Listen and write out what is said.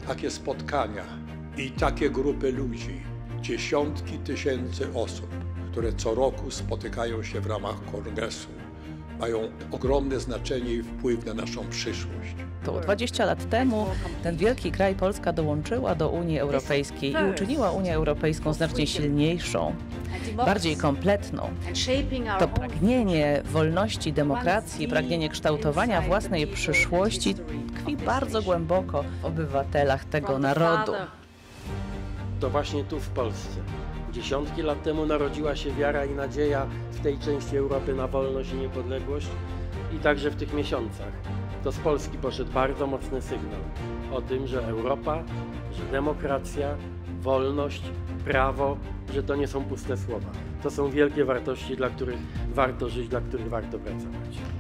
takie spotkania i takie grupy ludzi, dziesiątki tysięcy osób, które co roku spotykają się w ramach kongresu, mają ogromne znaczenie i wpływ na naszą przyszłość. To 20 lat temu ten wielki kraj Polska dołączyła do Unii Europejskiej i uczyniła Unię Europejską znacznie silniejszą, bardziej kompletną. To pragnienie wolności, demokracji, pragnienie kształtowania własnej przyszłości tkwi bardzo głęboko w obywatelach tego narodu. To właśnie tu w Polsce. Dziesiątki lat temu narodziła się wiara i nadzieja w tej części Europy na wolność i niepodległość i także w tych miesiącach. To z Polski poszedł bardzo mocny sygnał o tym, że Europa, że demokracja, wolność, prawo, że to nie są puste słowa. To są wielkie wartości, dla których warto żyć, dla których warto pracować.